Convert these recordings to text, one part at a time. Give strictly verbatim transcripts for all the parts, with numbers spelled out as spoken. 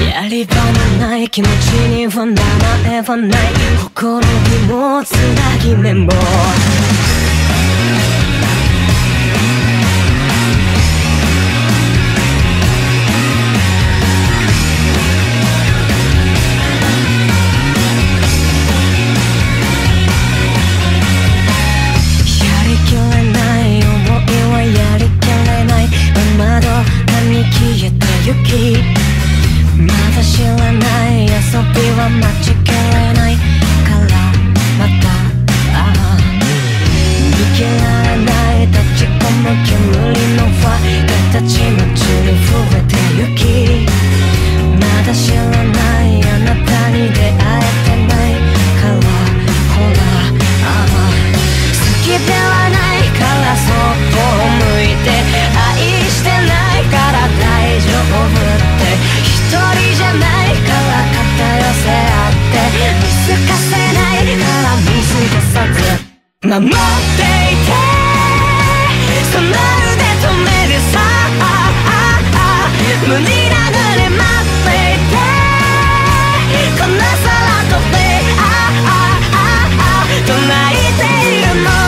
やり場のない気持ちには名前はない。ほころびもつなぎ目もやりきれない想いはやりきれないままどかに消えてゆき、まだ知らない遊びは間違えないからまたああ逃げられない立ち込む煙の輪形のちに増えてゆき、まだ知らないあなたに出会えてないからほらああ好きではないからそっぽ向いて愛してないから大丈夫って一人じゃないから肩寄せ合って見透かせないから見過ごさず守っていてその腕止めるさ無理なぐれ待っていてこの空飛べああああと泣いているの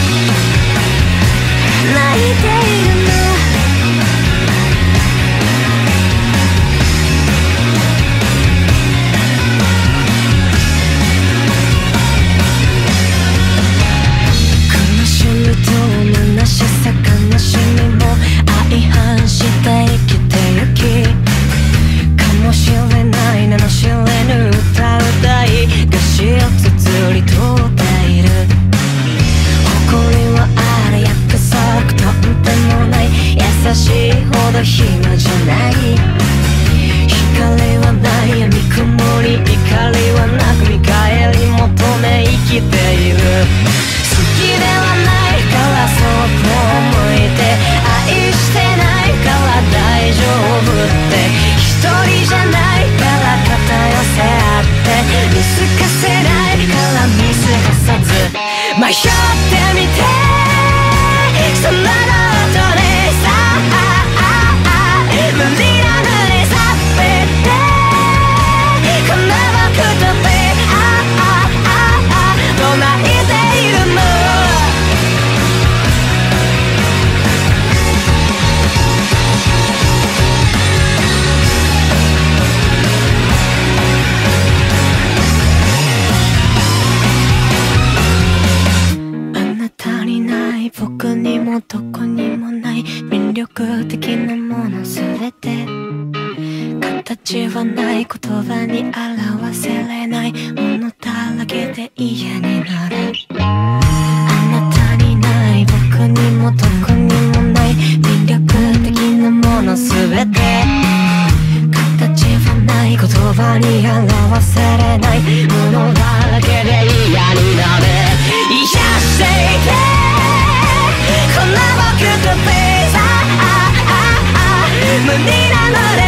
泣いているの虚しさ悲しみも相反して生きてゆき、かもしれない名の知れぬ歌歌い歌詞を綴り取っている。誇りはあれ約束とんでもない優しいほど暇じゃない、光はない闇曇り怒りはなく見返り求め生きている。好きではないからそっぽ向いて愛してないから大丈夫って一人じゃないから肩寄せ合って見透かせないから見過ごさず迷ってみてそのノートでさ無理なのにさべてこの僕とべああああと泣いているの僕にもどこにもない魅力的なものすべて形はない言葉に表せれないものだらけで嫌になる。あなたにない僕にもどこにもない魅力的なものすべて形はない言葉に表せれないものだらけで嫌になる。癒していてこんな僕とペーサー無理なので